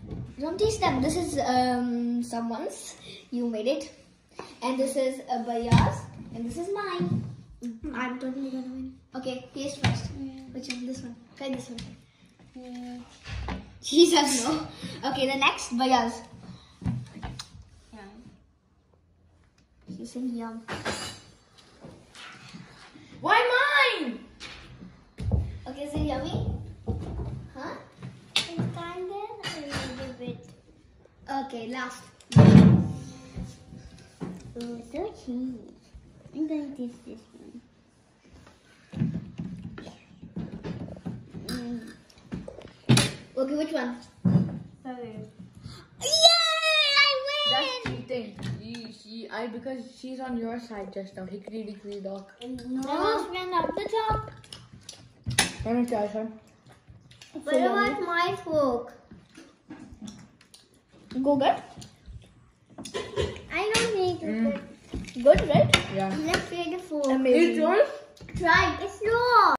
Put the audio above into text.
Don't taste them. This is someone's. You made it. And this is Baya's. And this is mine. I'm totally gonna win. Okay, taste first. Which one? This one. Try this one. She says no. Okay, the next Baya's. She said yum. Why mine? Okay, is it yummy? Huh? It's kind of a little bit. Okay, last. Oh, so cheesy. I'm going to taste this one. Okay, which one? Sorry. That's cheating. Because she's on your side just now. Hickory dickory dock. No. I must stand up the top. Let me try some. What about my fork? Go good? I don't need to put. Good, right? Yeah. Let's try the fork. Amazing. It's yours? Try. It's yours.